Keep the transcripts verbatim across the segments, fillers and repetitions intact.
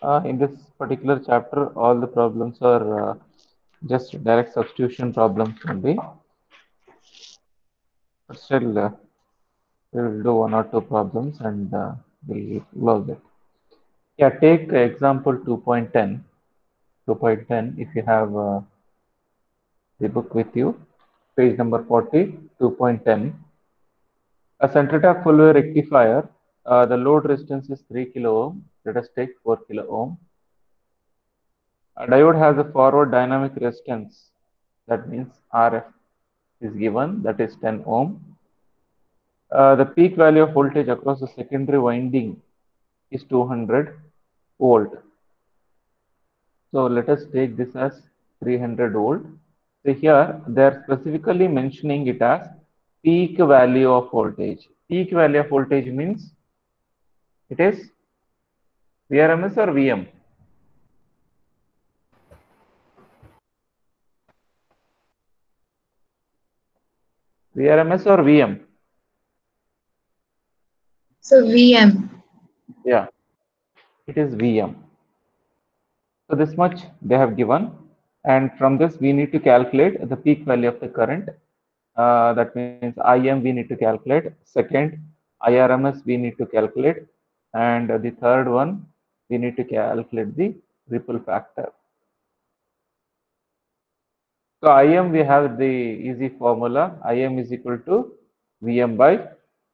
Uh, in this particular chapter, all the problems are uh, just direct substitution problems only. But still, uh, we will do one or two problems and uh, we'll close it. Yeah, take example two point ten. two point ten, if you have uh, the book with you, page number forty, two point ten. A center-tap full-wave rectifier, uh, the load resistance is three kilo ohm. Let us take four kilo ohm. A diode has a forward dynamic resistance, that means R F is given, that is ten ohm. Uh, the peak value of voltage across the secondary winding is two hundred volt. So let us take this as three hundred volt. So here they are specifically mentioning it as peak value of voltage. Peak value of voltage means it is V R M S or V M? V R M S or V M? So V M. Yeah, it is V M. So this much they have given, and from this we need to calculate the peak value of the current. Uh, that means I M we need to calculate. Second, I R M S we need to calculate, and uh, the third one we need to calculate the ripple factor. So I M we have the easy formula. I M is equal to V M by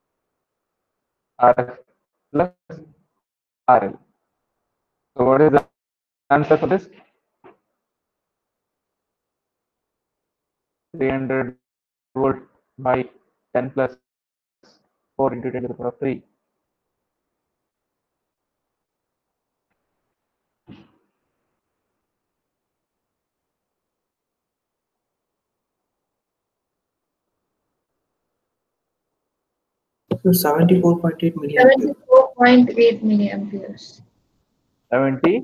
R F plus R L. So what is the answer for this? three hundred volt by ten plus four into ten to the power of three. So seventy-four point eight milliampere. seventy-four point eight milliamperes. seventy.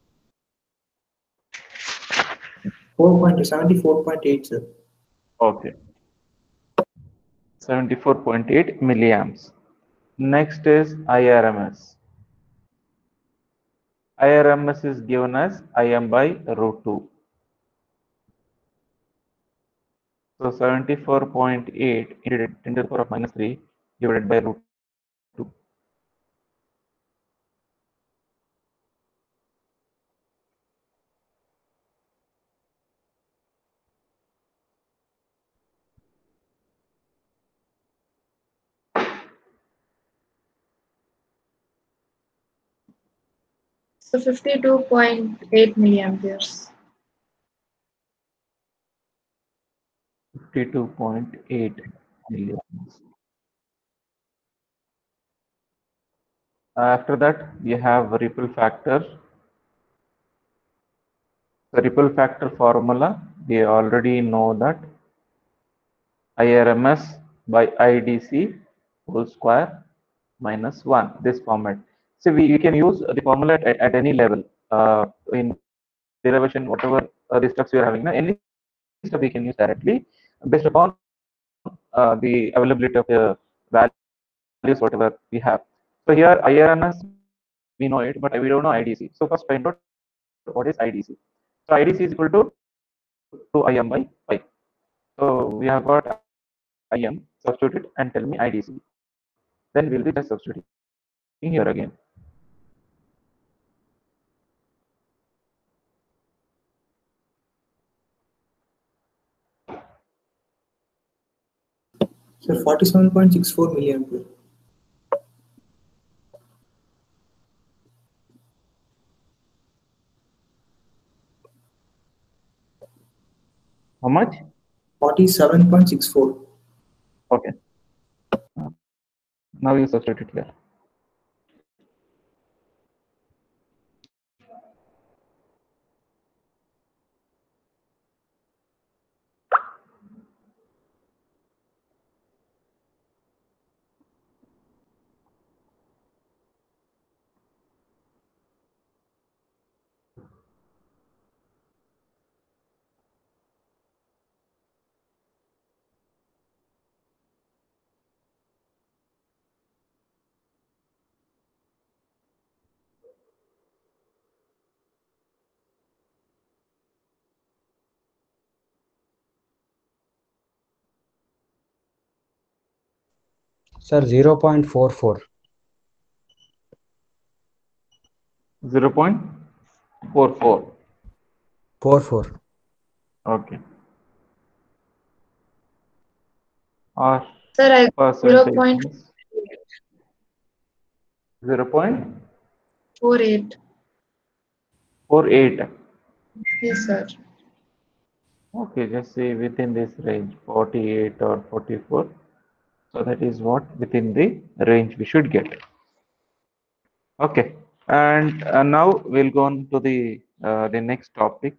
four point seventy-four point eight, sir. Okay. seventy-four point eight milliamps. Next is I R M S. I R M S is given as I M by root two. So seventy-four point eight into ten to the power of minus three divided by root two. So fifty-two point eight milliamperes. fifty-two point eight milliamps. After that, we have ripple factor. The ripple factor formula, we already know that I R M S by I D C whole square minus one, this format. So we, we can use the formula at, at any level uh, in derivation, whatever uh, the steps we are having. Now, any step we can use directly based upon uh, the availability of the values, whatever we have. So here I R M S, we know it, but we don't know I D C. So first find out what is I D C. So I D C is equal to two I M by five. So we have got I M, substitute it and tell me I D C. Then we'll be just substituting here again. Sir, forty-seven point six four milliampere. How much? forty-seven point six four. Okay. Now you substitute it here. Sir, zero point four four. zero point four four. four four. Okay. Our Sir, I zero percentage point is zero point four eight. four eight. Yes, sir. Okay, just say within this range, forty-eight or forty-four. So that is what within the range we should get. Okay, and uh, now we'll go on to the uh, the next topic.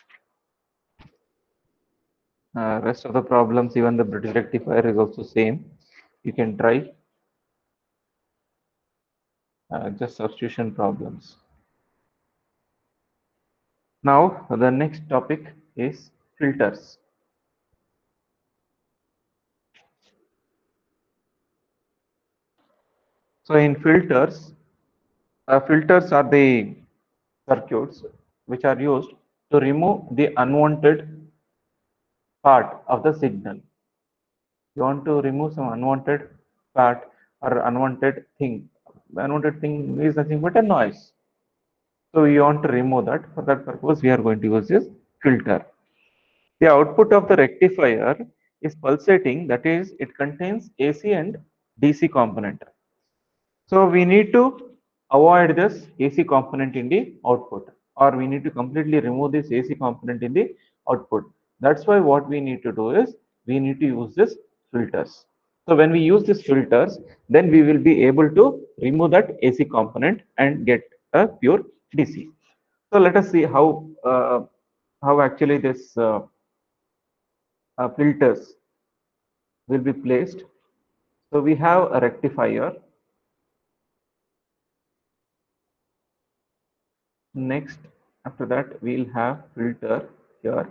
Uh, rest of the problems, even the British rectifier is also same. You can try uh, just substitution problems. Now the next topic is filters. So in filters, uh, filters are the circuits which are used to remove the unwanted part of the signal. You want to remove some unwanted part or unwanted thing. Unwanted thing is nothing but a noise. So we want to remove that. For that purpose, we are going to use this filter. The output of the rectifier is pulsating, that is, it contains A C and D C component. So we need to avoid this A C component in the output, or we need to completely remove this A C component in the output. That's why what we need to do is we need to use this filters. So when we use these filters, then we will be able to remove that A C component and get a pure D C. So let us see how uh, how actually this uh, uh, filters will be placed. So we have a rectifier. Next, after that, we'll have filter here.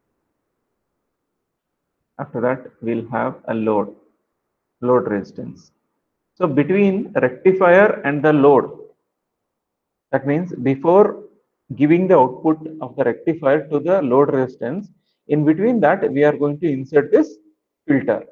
After that, we'll have a load, load resistance. So between rectifier and the load, that means before giving the output of the rectifier to the load resistance, in between that, we are going to insert this filter.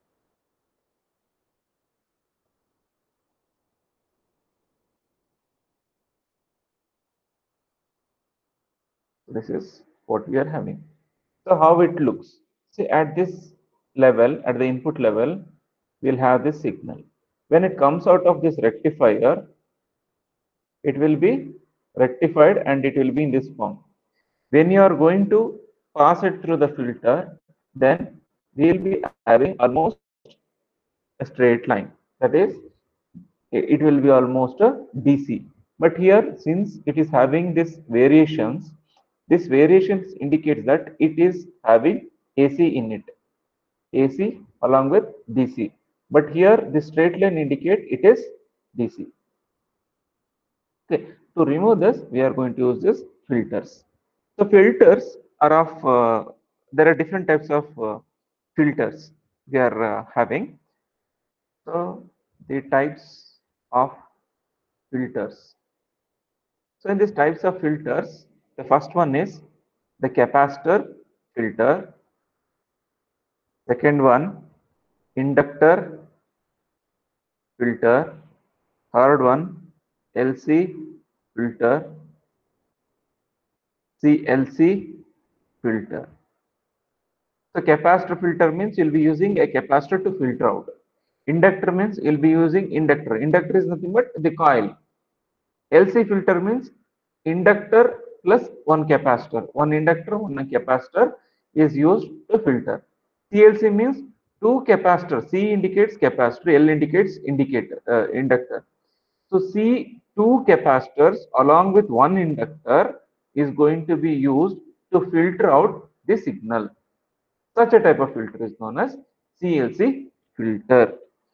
This is what we are having. So how it looks? See, at this level, at the input level, we'll have this signal. When it comes out of this rectifier, it will be rectified and it will be in this form. When you are going to pass it through the filter, then we will be having almost a straight line. That is, it will be almost a D C. But here, since it is having this variations, this variations indicates that it is having A C in it. A C along with D C. But here, the straight line indicate it is D C. Okay, to remove this, we are going to use this filters. So filters are of, uh, there are different types of uh, filters we are uh, having. So the types of filters. So in these types of filters, the first one is the capacitor filter. Second one, inductor filter. Third one, L C filter. C L C filter. So capacitor filter means you'll be using a capacitor to filter out. Inductor means you'll be using inductor. Inductor is nothing but the coil. L C filter means inductor plus one capacitor. One inductor, one capacitor is used to filter. C L C means two capacitors. C indicates capacitor, L indicates indicator, uh, inductor. So C two capacitors along with one inductor is going to be used to filter out the signal. Such a type of filter is known as C L C filter.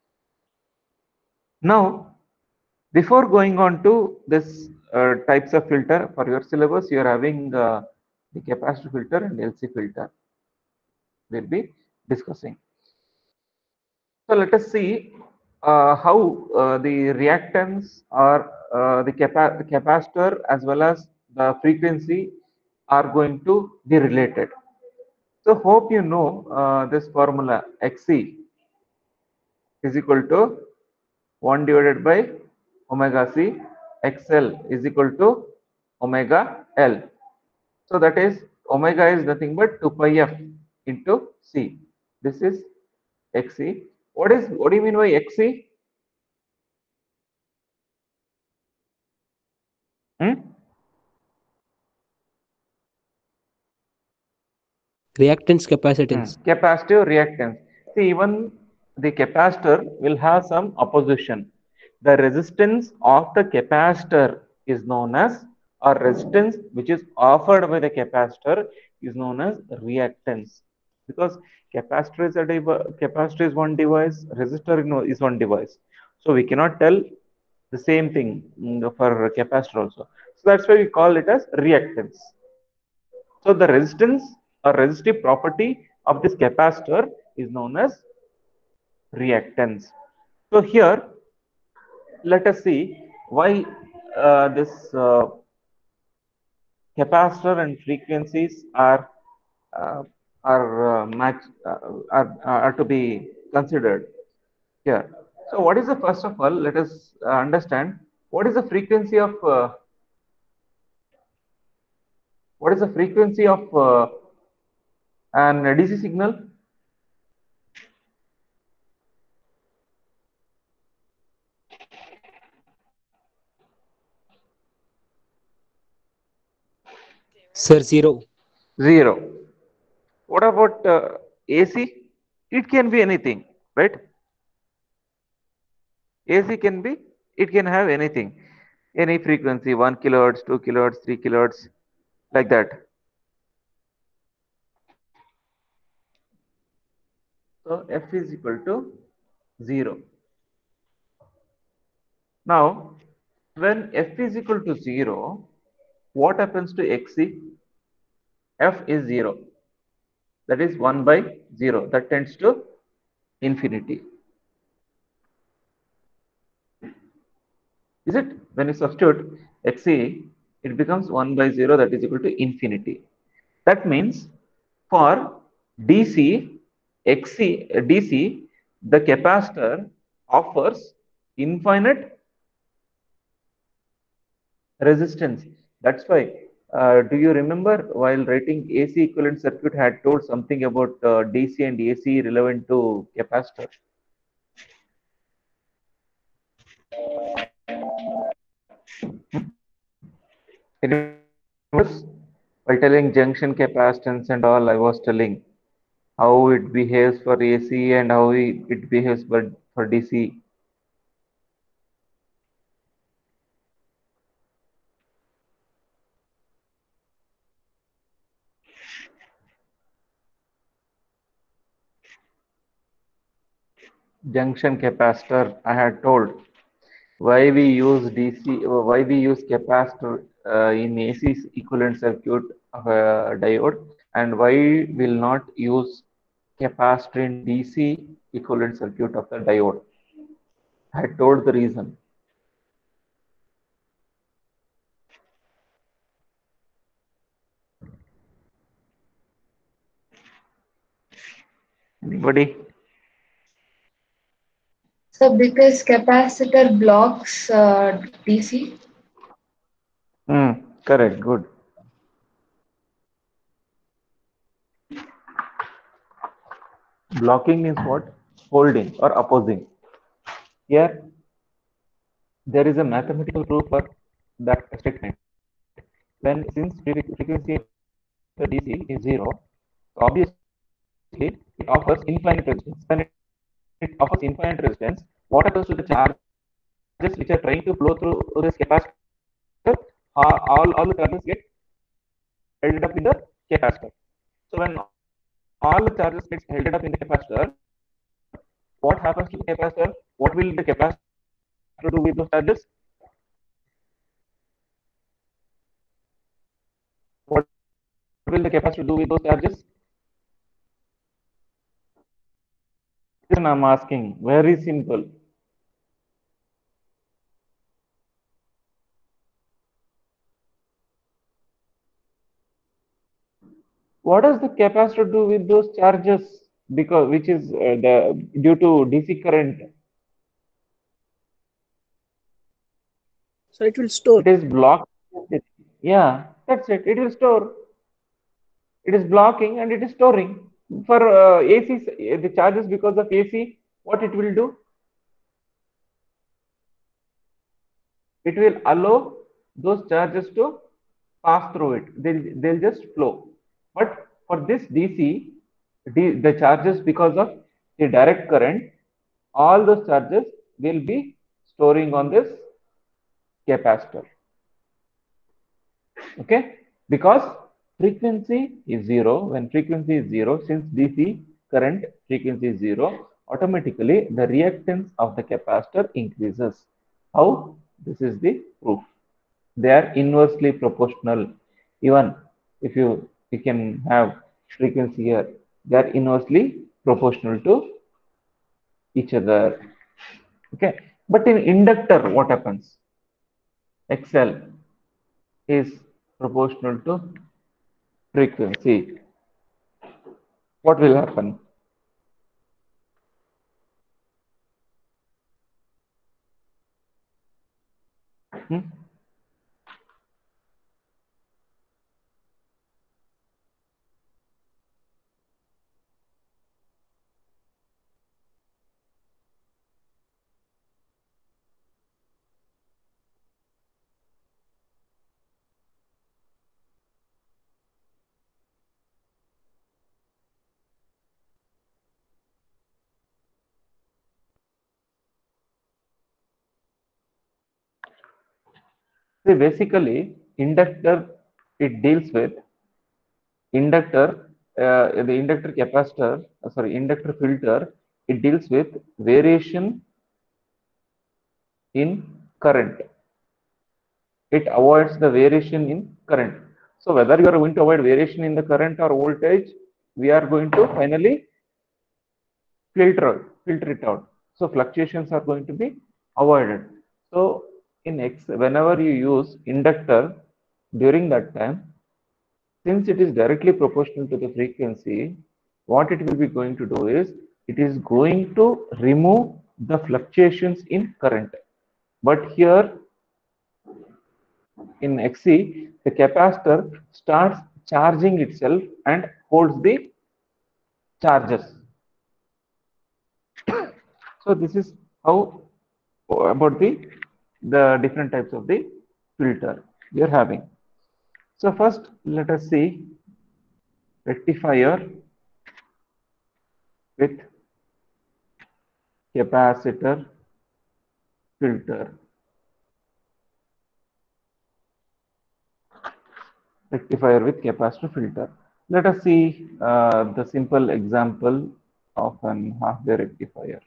Now, before going on to this uh, types of filter, for your syllabus, you are having uh, the capacitor filter and L C filter. We'll be discussing. So let us see uh, how uh, the reactance or uh, the, capa the capacitor as well as the frequency are going to be related. So hope you know uh, this formula Xc is equal to one divided by omega c, xl is equal to omega l. So that is omega is nothing but two pi f into c. This is xc. What is what do you mean by xc? Hmm? Reactance, capacitance. Hmm. Capacitive reactance. See, even the capacitor will have some opposition. The resistance of the capacitor is known as, or resistance which is offered by the capacitor is known as reactance. Because capacitor is a capacitor is one device, resistor is one device. So we cannot tell the same thing for capacitor also. So that's why we call it as reactance. So the resistance or resistive property of this capacitor is known as reactance. So here, let us see why uh, this uh, capacitor and frequencies are uh, are uh, match uh, are, are to be considered here. So what is the first of all? Let us uh, understand what is the frequency of uh, what is the frequency of uh, an D C signal? Sir, zero. Zero. What about uh, A C? It can be anything, right? A C can be, it can have anything, any frequency, one kilohertz, two kilohertz, three kilohertz, like that. So F is equal to zero. Now, when F is equal to zero, what happens to X C? F is zero. That is one by zero. That tends to infinity. Is it? When you substitute X C, it becomes one by zero, that is equal to infinity. That means for D C, X C, uh, D C, the capacitor offers infinite resistance. That's why, uh, do you remember while writing A C equivalent circuit had told something about uh, D C and A C relevant to capacitor? While telling junction capacitance and all, I was telling how it behaves for A C and how it behaves for, for D C. Junction capacitor, I had told why we use D C, why we use capacitor uh, in A C equivalent circuit of a diode, and why will not use capacitor in D C equivalent circuit of the diode. I had told the reason. Anybody? So because capacitor blocks uh, D C. Hmm, correct, good. Blocking means what? Holding or opposing. Here, there is a mathematical proof for that statement. When since frequency of the D C is zero, obviously it offers infinite resistance. When it, it offers infinite resistance, what happens to the charges which are trying to flow through this capacitor? All, all, all the charges get held up in the capacitor. So when all the charges get held up in the capacitor, what happens to the capacitor? What will the capacitor do with those charges? What will the capacitor do with those charges? This one I'm asking. Very simple. What does the capacitor do with those charges? because which is uh, the due to D C current. So it will store. It is blocked. Yeah, that's it. It will store. It is blocking and it is storing. For uh, A C, the charges because of A C, what it will do? It will allow those charges to pass through it. They'll, they'll just flow. But for this D C, the charges because of the direct current, all those charges will be storing on this capacitor. Okay, because frequency is zero. When frequency is zero, since D C current frequency is zero, automatically the reactance of the capacitor increases. How? This is the proof. They are inversely proportional. Even if you you can have frequency here, they are inversely proportional to each other. Okay, but in inductor, what happens? X L is proportional to frequency. What will happen? Hmm? See, basically, inductor it deals with inductor, uh, the inductor capacitor, uh, sorry, inductor filter. It deals with variation in current. It avoids the variation in current. So whether you are going to avoid variation in the current or voltage, we are going to finally filter filter it out. So fluctuations are going to be avoided. So in X, whenever you use inductor during that time, since it is directly proportional to the frequency, what it will be going to do is it is going to remove the fluctuations in current. But here in X C, the capacitor starts charging itself and holds the charges. So this is how about the the different types of the filter we are having. So first let us see rectifier with capacitor filter. Rectifier with capacitor filter. Let us see uh, the simple example of an half-wave rectifier.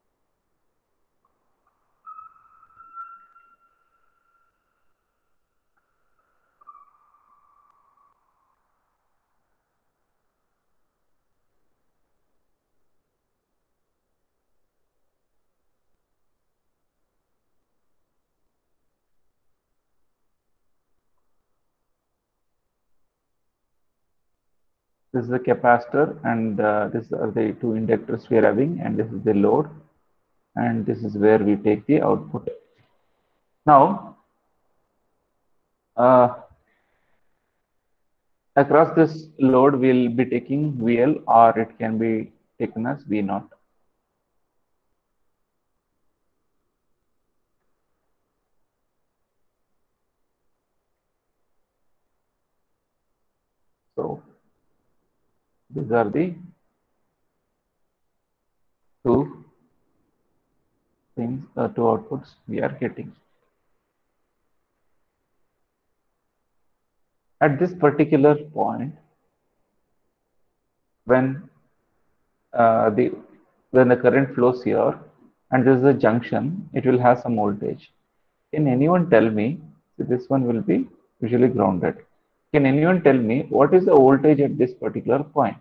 This is the capacitor and uh, these are the two inductors we are having, and this is the load, and this is where we take the output. Now uh, across this load we'll be taking V L, or it can be taken as V naught. So these are the two things, uh, two outputs we are getting. At this particular point, when uh, the when the current flows here and this is a junction, it will have some voltage. Can anyone tell me? So this one will be usually grounded. Can anyone tell me what is the voltage at this particular point?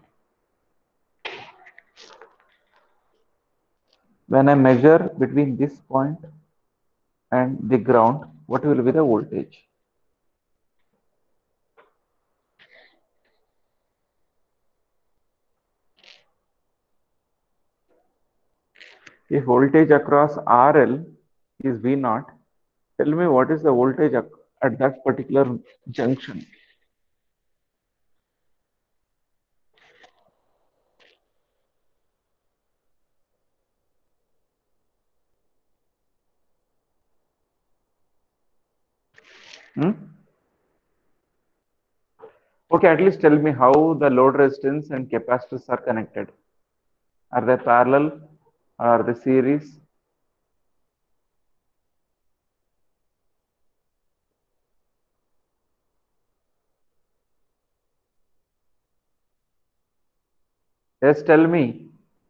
When I measure between this point and the ground, what will be the voltage? If voltage across R L is V naught, tell me what is the voltage at that particular junction. Hmm? Okay, at least tell me how the load resistance and capacitors are connected. Are they parallel? Are they series? Yes, tell me.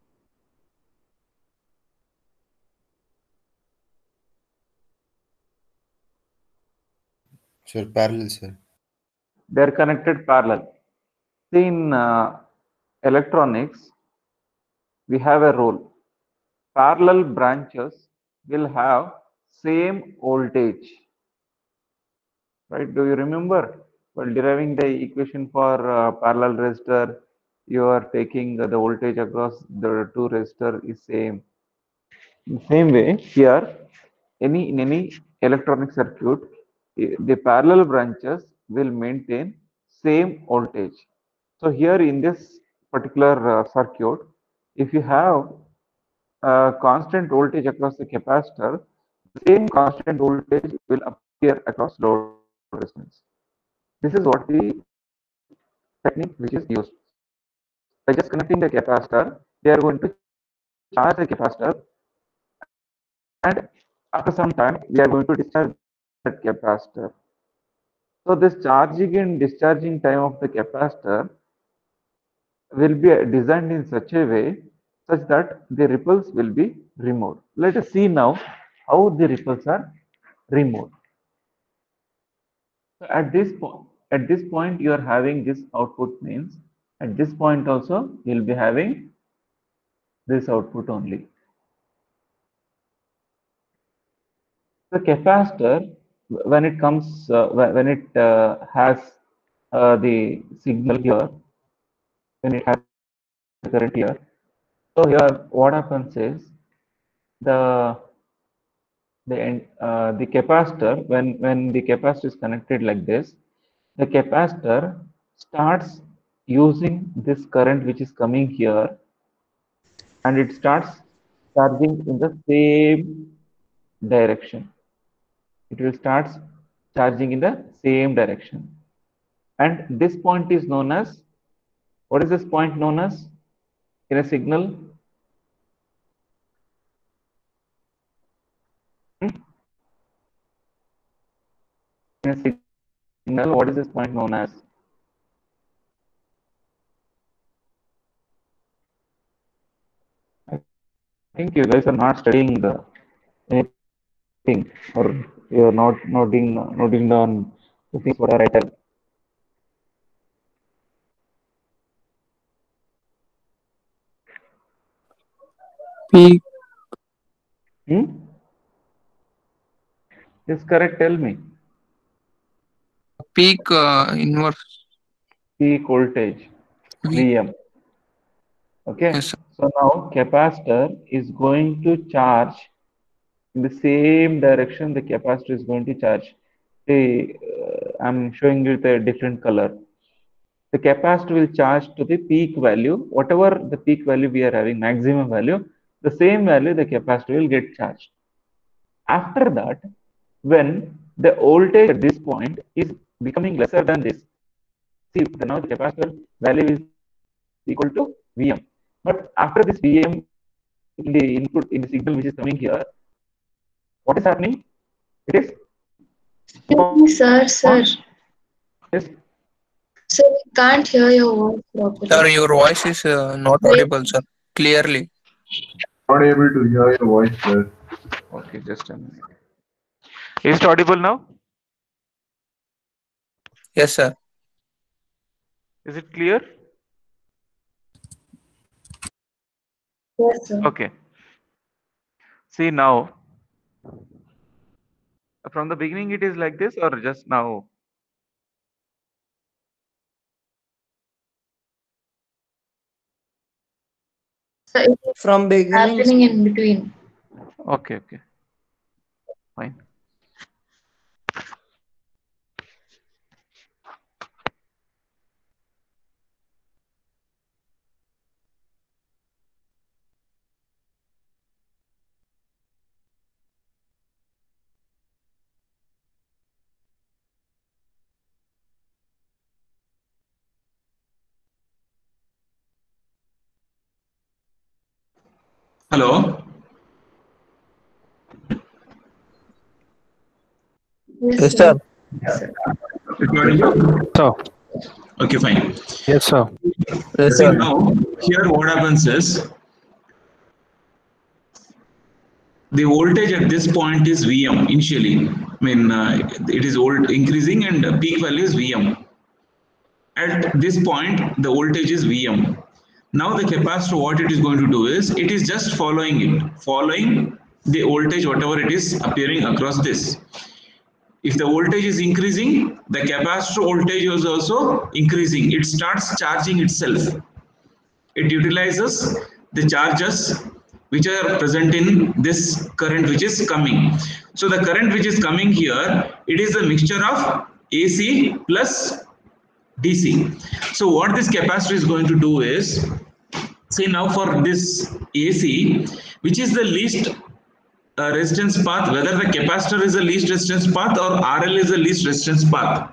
Sir, parallel, sir. They are connected parallel. See, in uh, electronics, we have a rule. Parallel branches will have same voltage. Right? Do you remember? While deriving the equation for uh, parallel resistor, you are taking uh, the voltage across the two resistor is same. In the same way, here, any in any electronic circuit, i- the parallel branches will maintain same voltage. So here in this particular uh, circuit, if you have a constant voltage across the capacitor, the same constant voltage will appear across load resistance. This is what the technique which is used. By just connecting the capacitor, they are going to charge the capacitor, and after some time, we are going to discharge that capacitor. So this charging and discharging time of the capacitor will be designed in such a way such that the ripples will be removed. Let us see now how the ripples are removed. So at this point, at this point, you are having this output means at this point also you will be having this output only. The capacitor, when it comes, uh, when it uh, has uh, the signal here, when it has current here, so here what happens is the the uh, the capacitor, when when the capacitor is connected like this, the capacitor starts using this current which is coming here, and it starts charging in the same direction. It will start charging in the same direction. And this point is known as, what is this point known as in a signal? Hmm? In a signal, what is this point known as? I think you guys are not studying the anything, or you are not noting noting down the things what are written. Peak. Hmm? Is correct? Tell me. Peak uh, inverse. Peak voltage, V. V M. Okay. Yes, sir. So now capacitor is going to charge in the same direction. The capacitor is going to charge. See, uh, I'm showing you the different color. The capacitor will charge to the peak value, whatever the peak value we are having, maximum value, the same value the capacitor will get charged. After that, when the voltage at this point is becoming lesser than this, see, the now the capacitor value is equal to V M. But after this V M in the input in the signal which is coming here, what is happening? It is Excuse me, sir, sir. yes. Sir, we can't hear your voice properly. Sir, your voice is uh, not Wait. audible, sir. Clearly. Not able to hear your voice, sir. Okay, just a minute. Is it audible now? Yes, sir. Is it clear? Yes, sir. Okay. See now, from the beginning it is like this, or just now? It is From beginning. happening in between. Okay, okay, fine. Hello. Yes, sir. Recording? Sir. Okay, fine. Yes, sir. Yes, See, sir. now here what happens is the voltage at this point is V M initially. I mean, uh, it is old increasing and the peak value is V M. At this point, the voltage is V M. Now the capacitor, what it is going to do is, it is just following it, following the voltage, whatever it is appearing across this. If the voltage is increasing, the capacitor voltage is also increasing. It starts charging itself. It utilizes the charges which are present in this current which is coming. So the current which is coming here, it is a mixture of A C plus D C. So what this capacitor is going to do is, say now for this A C, which is the least uh, resistance path, whether the capacitor is the least resistance path or R L is the least resistance path.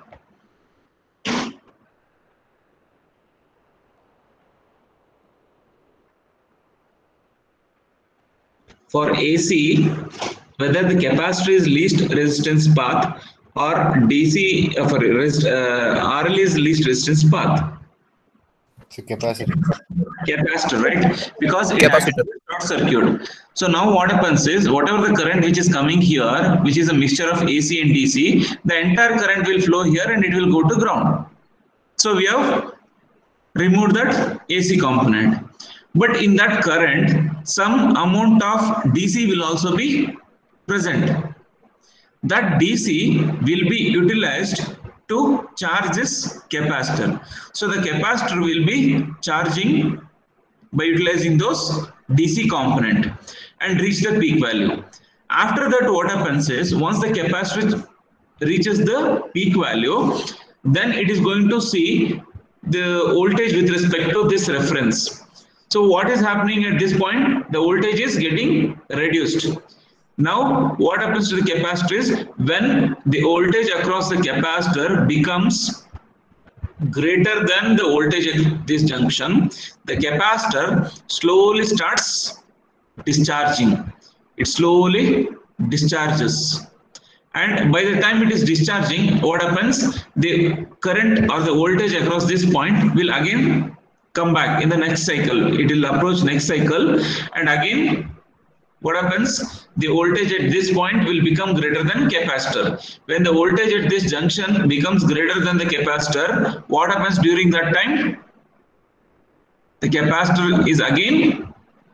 For A C, whether the capacitor is least resistance path or D C uh, for rest, uh, R L is least resistance path. It's a capacitor. Capacitor, right? Because it Capacitor. acts as a short circuit. So now what happens is, whatever the current which is coming here, which is a mixture of A C and D C, the entire current will flow here and it will go to ground. So we have removed that A C component. But in that current, some amount of D C will also be present. That D C will be utilized to charge this capacitor. So the capacitor will be charging by utilizing those D C component and reach the peak value. After that, what happens is, once the capacitor reaches the peak value, then it is going to see the voltage with respect to this reference. So what is happening at this point? The voltage is getting reduced. Now what happens to the capacitor is, when the voltage across the capacitor becomes greater than the voltage at this junction, the capacitor slowly starts discharging. It slowly discharges. And by the time it is discharging, what happens? The current or the voltage across this point will again come back in the next cycle. It will approach next cycle, and again what happens? The voltage at this point will become greater than capacitor. When the voltage at this junction becomes greater than the capacitor, what happens during that time? The capacitor is again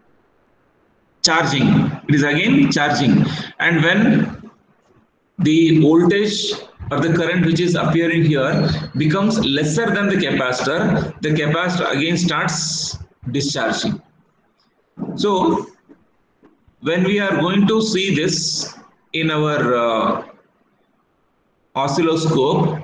charging. It is again charging. And when the voltage or the current which is appearing here becomes lesser than the capacitor, the capacitor again starts discharging. So when we are going to see this in our uh, oscilloscope,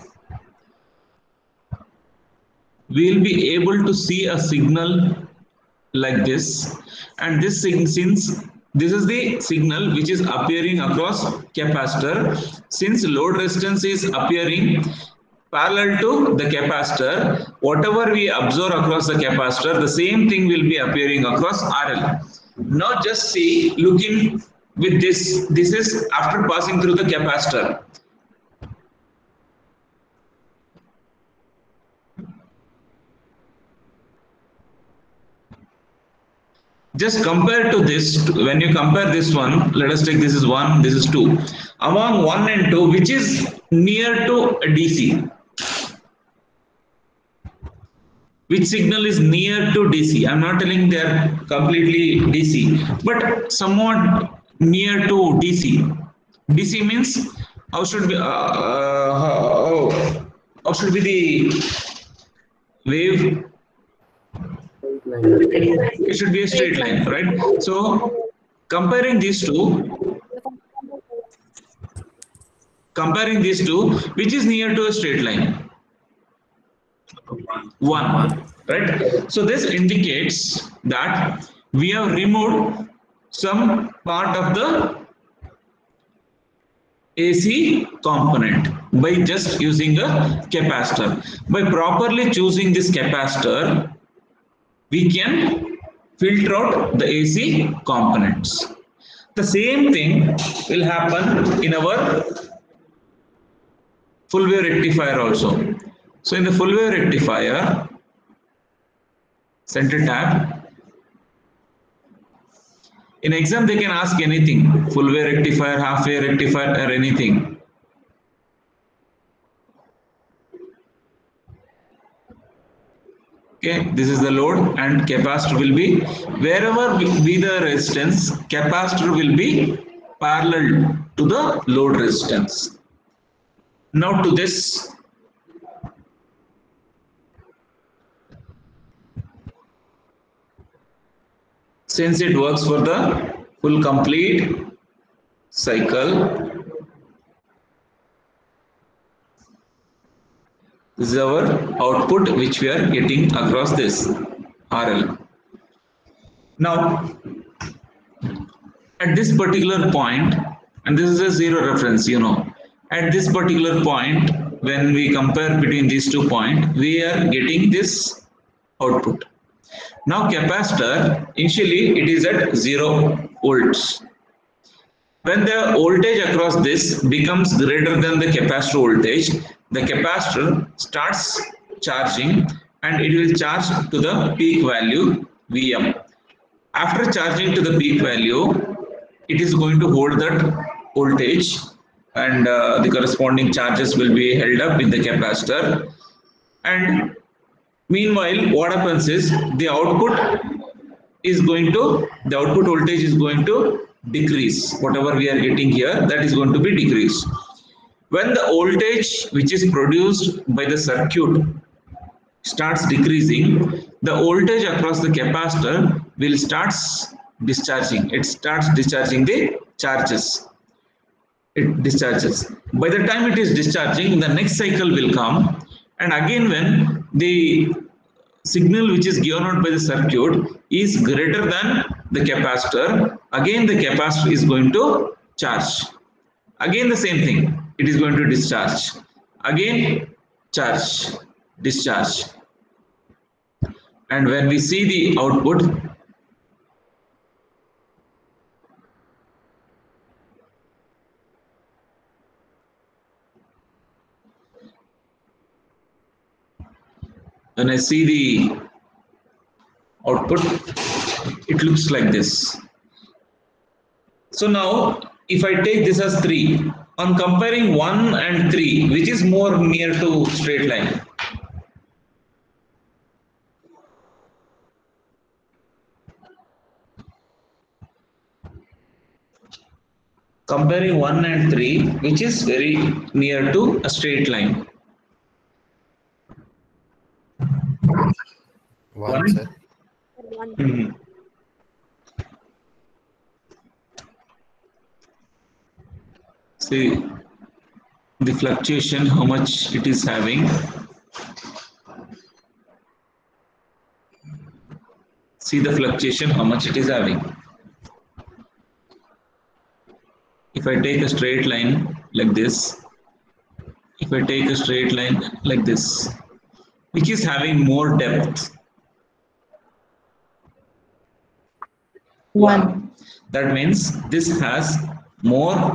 we will be able to see a signal like this, and this since this is the signal which is appearing across capacitor, since load resistance is appearing parallel to the capacitor, whatever we observe across the capacitor, the same thing will be appearing across R L. Now just see, looking with this, this is after passing through the capacitor. Just compare to this, when you compare this one, let us take this is one, this is two. Among one and two, which is near to D C? Which signal is near to D C? I'm not telling they are completely D C, but somewhat near to D C. D C means how should be uh, uh, how, how should be the wave? It should be a straight line, right? So comparing these two, comparing these two, which is near to a straight line? One, right? So this indicates that we have removed some part of the A C component by just using a capacitor. By properly choosing this capacitor, we can filter out the A C components. The same thing will happen in our full wave rectifier also. So in the full wave rectifier, center tab, in exam they can ask anything, full wave rectifier, half wave rectifier, or anything. Okay, this is the load and capacitor will be, wherever be the resistance, capacitor will be parallel to the load resistance. Now to this, since it works for the full complete cycle, this is our output which we are getting across this R L. Now, at this particular point, and this is a zero reference, you know, at this particular point, when we compare between these two points, we are getting this output. Now capacitor, initially it is at zero volts. When the voltage across this becomes greater than the capacitor voltage, the capacitor starts charging and it will charge to the peak value V M. After charging to the peak value, it is going to hold that voltage and uh, the corresponding charges will be held up in the capacitor. And meanwhile, what happens is the output is going to, the output voltage is going to decrease. Whatever we are getting here, that is going to be decreased. When the voltage which is produced by the circuit starts decreasing, the voltage across the capacitor will start discharging. It starts discharging the charges. It discharges. By the time it is discharging, the next cycle will come. And again, when the signal which is given out by the circuit is greater than the capacitor, again the capacitor is going to charge. Again the same thing, it is going to discharge. Again charge, discharge. And when we see the output, when I see the output, it looks like this. So now, if I take this as three, on comparing one and three, which is more near to straight line? Comparing one and three, which is very near to a straight line? One, One? sir. Mm-hmm. See the fluctuation, how much it is having. See the fluctuation, how much it is having. If I take a straight line like this, if I take a straight line like this, which is having more depth? One. That means this has more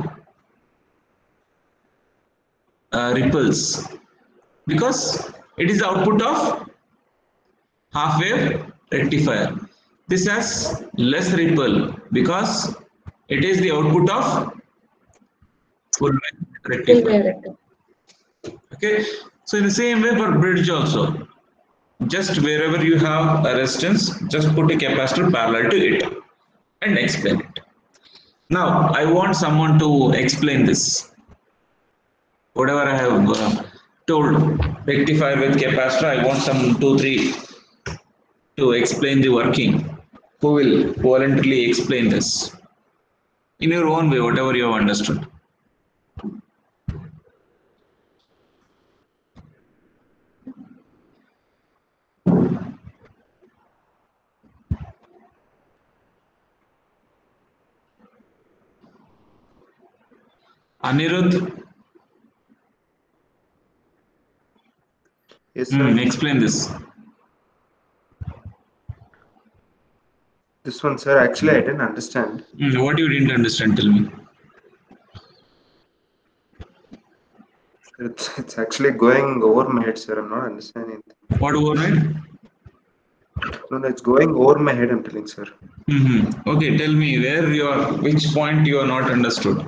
uh, ripples because it is the output of half wave rectifier. This has less ripple because it is the output of full wave rectifier. Okay, so in the same way for bridge also, just wherever you have a resistance, just put a capacitor parallel to it and explain it. Now I want someone to explain this. Whatever I have uh, told, rectifier with capacitor, I want some two, three to explain the working? Who will voluntarily explain this in your own way, whatever you have understood? Anirudh, Yes, sir. hmm, explain this. This one, sir, actually, I didn't understand. Hmm, what you didn't understand, tell me. It's, it's actually going over my head, sir. I'm not understanding anything. What override? No, no, it's going over my head, I'm telling, sir. Mm-hmm. Okay, tell me where you are, which point you are not understood.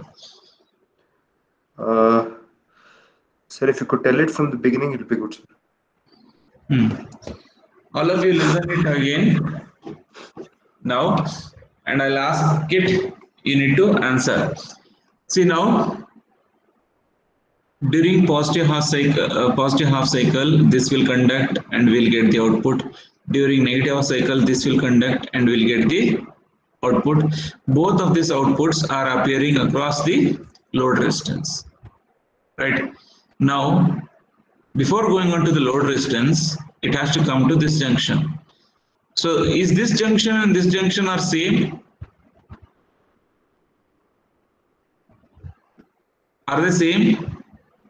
Uh, sir, if you could tell it from the beginning, it would be good, sir. Hmm. All of you listen it again now, and I'll ask it. You need to answer. See now, during positive half cycle, uh, positive half cycle, this will conduct and we'll get the output. During negative half cycle, this will conduct and we'll get the output. Both of these outputs are appearing across the load resistance. Right now, before going on to the load resistance, it has to come to this junction. So is this junction and this junction are same? Are they same?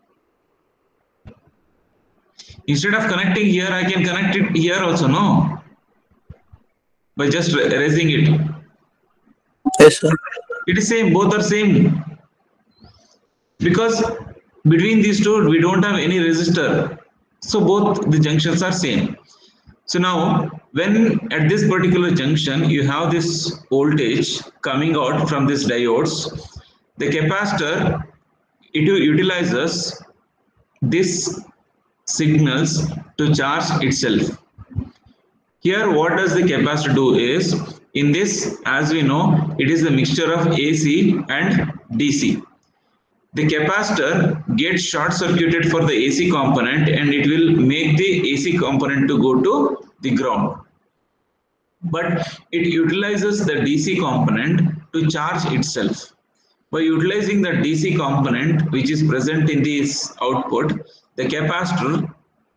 Instead of connecting here, I can connect it here also, no? By just raising it. Yes, sir. It is same, both are same. Because between these two, we don't have any resistor. So both the junctions are same. So now, when at this particular junction, you have this voltage coming out from this diodes, the capacitor, it utilizes this signals to charge itself. Here, what does the capacitor do is, in this, as we know, it is a mixture of A C and D C. The capacitor gets short circuited for the A C component and it will make the A C component to go to the ground. But it utilizes the D C component to charge itself. By utilizing the D C component which is present in this output, the capacitor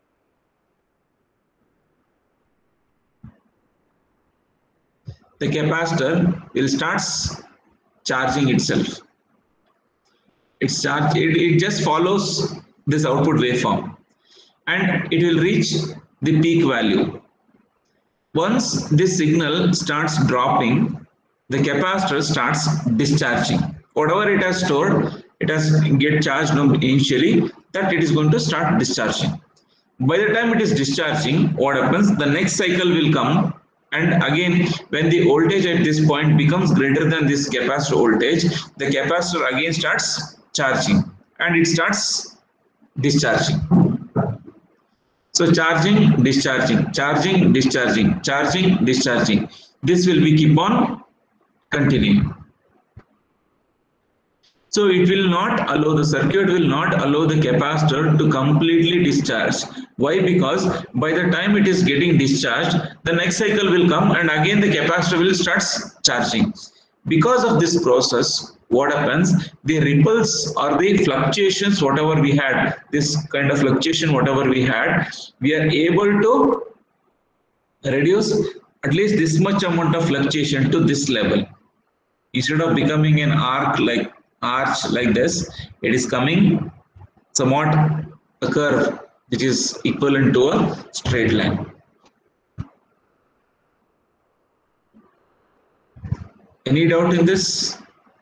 the capacitor will start charging itself. It's charged, it, it just follows this output waveform and it will reach the peak value. Once this signal starts dropping, the capacitor starts discharging. Whatever it has stored, it has get charged initially, that it is going to start discharging. By the time it is discharging, what happens? The next cycle will come, and again, when the voltage at this point becomes greater than this capacitor voltage, the capacitor again starts charging and it starts discharging. So charging, discharging, charging, discharging, charging, discharging. This will be keep on continuing. So it will not allow, the circuit will not allow the capacitor to completely discharge. Why? Because by the time it is getting discharged, the next cycle will come and again the capacitor will start charging. Because of this process, what happens? The ripples or the fluctuations, whatever we had, this kind of fluctuation, whatever we had, we are able to reduce at least this much amount of fluctuation to this level. Instead of becoming an arc like arch like this, it is coming somewhat a curve which is equivalent to a straight line. Any doubt in this?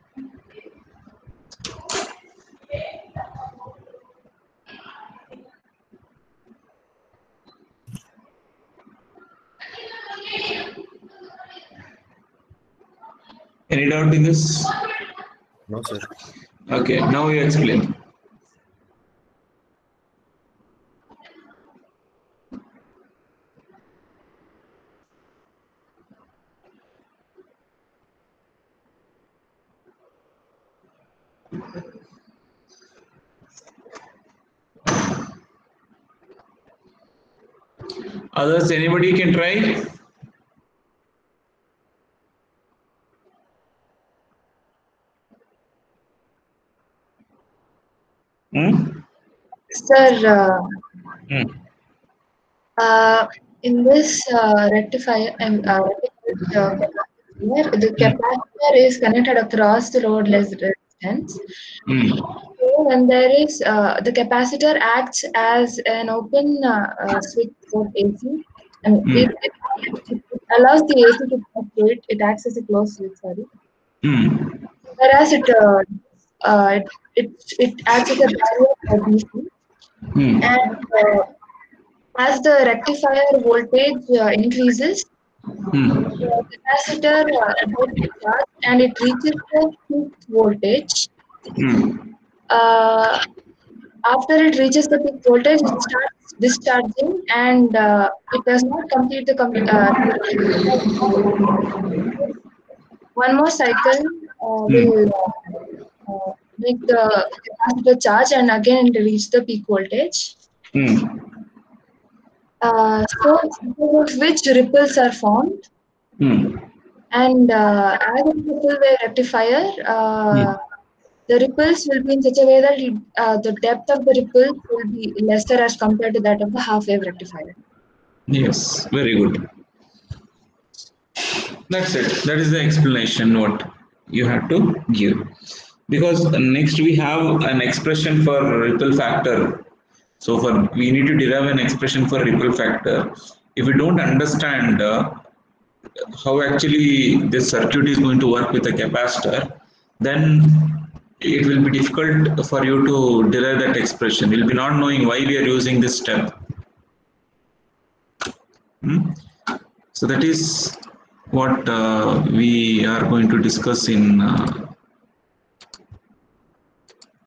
Any doubt in this? No, sir. Okay, now you explain. Others, anybody can try? Hmm? Sir, uh, Hmm. uh, in this uh, rectifier, um, uh, uh, capacitor, the capacitor is connected across the load resistance. Hmm. So when there is uh, the capacitor acts as an open uh, uh, switch for A C, and Hmm. it, it, it allows the A C to fluctuate. It acts as a closed switch. Sorry. Hmm. Whereas it uh, uh, it, it it acts as a barrier for D C, Hmm. and uh, as the rectifier voltage uh, increases, Hmm. the capacitor uh, gets charged and it reaches the peak voltage. Hmm. Uh, After it reaches the peak voltage, it starts discharging and uh, it does not complete the com- uh, one more cycle uh, Hmm. will uh, uh, make the capacitor charge and again it reach the peak voltage. Hmm. Uh, so because of which ripples are formed, Hmm. and uh, as it is a full wave rectifier, uh, the ripples will be in such a way that it, uh, the depth of the ripples will be lesser as compared to that of the half wave rectifier. Yes, very good. That's it. That is the explanation what you have to give. Because next we have an expression for ripple factor. So for we need to derive an expression for ripple factor. If we don't understand uh, how actually this circuit is going to work with a capacitor, then it will be difficult for you to derive that expression. You'll be not knowing why we are using this step. Hmm? So that is what uh, we are going to discuss in uh,